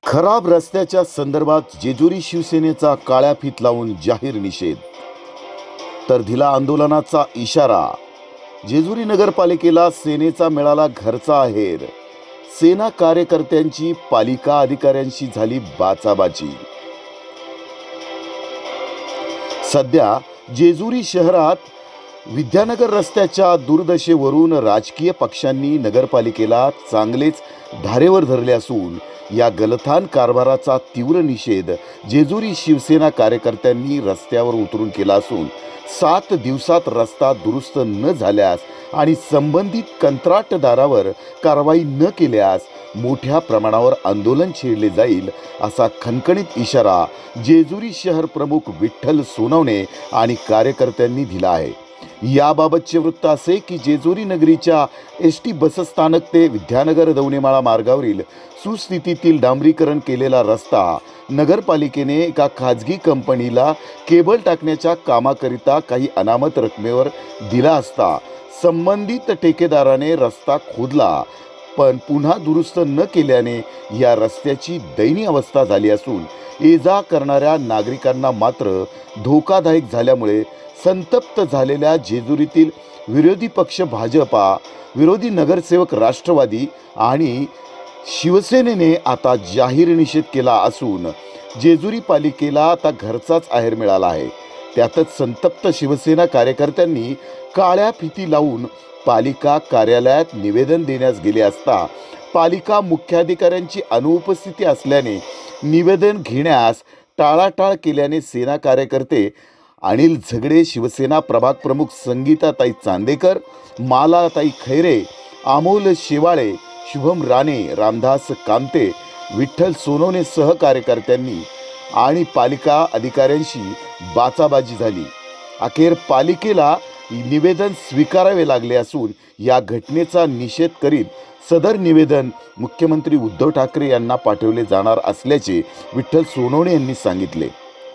खराब रस्त्याच्या संदर्भात जेजुरी शिवसेनेचा काळ्या फीत लावून जाहीर निषेध, तर दिला आंदोलनाचा इशारा। जेजुरी नगरपालिकेला सेनेचा मिळाला घरचा आहेर। सेना कार्यकर्त्यांची पालिका अधिकाऱ्यांशी झाली बाचाबाची। सध्या जेजुरी शहरात विद्यानगर रस्त्याच्या दुर्दशेवरून राजकीय पक्षांनी नगरपालिकेला चांगलेच धारेवर धरले असून या गलथान कारभाराचा तीव्र निषेध जेजुरी शिवसेना कार्यकर्त्यांनी रस्त्यावर उतरून केला असून 7 दिवसात रस्ता दुरुस्त न झाल्यास आणि संबंधित कंत्राटदारावर कारवाई न केल्यास मोठ्या प्रमाणावर आंदोलन छेडले जाईल असा खणखणीत इशारा जेजुरी शहर प्रमुख विठ्ठल सोनवणे आणि कार्यकर्त्यांनी दिला आहे। याबाबतचे वृत्त असे की जेजुरी नगरीच्या एसटी बसस्थानक ते विद्यानगर दौनेमाळा मार्गावरील सुस्थितीतील डांबरीकरण केलेला रस्ता नगरपालिकेने एका खाजगी कंपनीला केबल टाकण्याच्या कामाकरिता काही अनामत रकमेवर दिला असता संबंधित ठेकेदाराने रस्ता खोदला, पण पुन्हा दुरुस्त न केल्याने या रस्त्याची दयनीय अवस्था झाली असून ये-जा करणाऱ्या नागरिकांना मात्र धोकादायक झाल्यामुळे संतप्त झालेल्या जेजुरीतील विरोधी पक्ष भाजपा, विरोधी नगरसेवक राष्ट्रवादी आणि शिवसेनेने आता जाहीर निषेध केला असून जेजुरी पालिकेला आता घरचाच आहेर मिळाला आहे। त्यातच संतप्त शिवसेना कार्यकर्त्यांनी काळ्या फिती लावून पालिका कार्यालयात निवेदन देण्यास गेले असता पालिका मुख्याधिकाऱ्यांची अनुपस्थिती असल्याने निवेदन घेण्यास टाळाटाळ केल्याने सेना कार्यकर्ते अनिल झगडे, शिवसेना प्रभाग प्रमुख संगीताताई चांदेकर, मालाताई खैरे, अमोल शेवाळे, शुभम राणे, रामदास कामते, विठ्ठल सोनवणे सह कार्यकर्त्यांनी आणि पालिका अधिकाऱ्यांशी बाचाबाची झाली। अखेर पालिकेला निवेदन स्वीकारावे लागले असून या घटनेचा निषेध करीत सदर निवेदन मुख्यमंत्री उद्धव ठाकरे यांना पाठवले जाणार असल्याचे विठ्ठल सोनवणे यांनी सांगितले।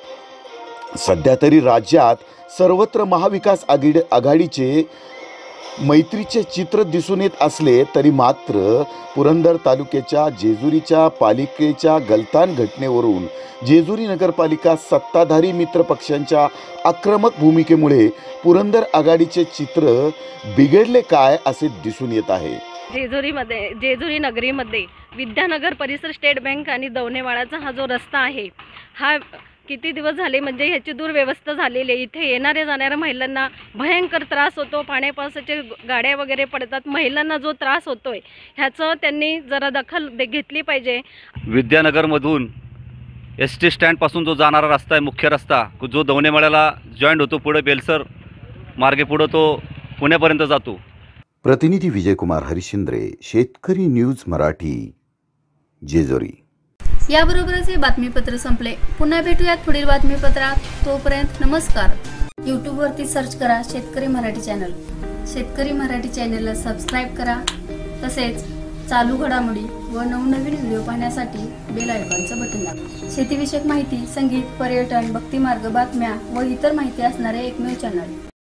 सध्या तरी राज्यात सर्वत्र महाविकास आघाडीचे मैत्रीचे चित्र दिसून येत असले तरी मात्र पुरंदर तालुक्याच्या जेजुरीच्या पालिकेच्या गलथान घटनेवरून जेजुरी नगरपालिका सत्ताधारी मित्र पक्षांच्या आक्रमक भूमिकेमुळे पुरंदर आघाडीचे चित्र बिघडले काय असे दिसून येत आहे। जेजुरी नगरीमध्ये विद्यानगर परिसर, स्टेट बँक आणि दौनेमाळाचा हा जो रस्ता आहे हा किती दिवस झाले म्हणजे ह्याची दुर्व्यवस्था झालेली आहे। इथे येणाऱ्या जाणाऱ्या महिलांना भयंकर त्रास होतो, पाण्या पावसाच्या गाड्या वगैरे पडतात, महिलांना जो त्रास होतोय ह्याचं त्यांनी जरा दखल घेतली पाहिजे। विद्यानगरमधून एसटी स्टँड पासून जो जाणारा रस्ता आहे, मुख्य रस्ता जो दौनेमाळ्याला जॉईंट होतो, पुढे बेलसर मार्गे पुढे तो पुण्यापर्यंत जातो। प्रतिनिधी विजयकुमार हरिश्चंद्रे, शेतकरी न्यूज मराठी, जेजुरी। याबरोबरच हे बातमीपत्र संपले। पुन्हा भेटूयात पुढील बातमीपत्रात। तोपर्यंत नमस्कार। YouTube वरती सर्च करा शेतकरी मराठी चॅनल। शेतकरी मराठी चॅनलला सबस्क्राइब करा। तसेच चालू घडामोडी व नवनवीन व्हिडिओ पाहण्यासाठी बेल आयकॉनचं बटन दाबा। शेतीविषयक माहिती, संगीत, पर्यटन, भक्तिमार्ग, बातम्या व इतर माहिती असणारे एकमेव चॅनल।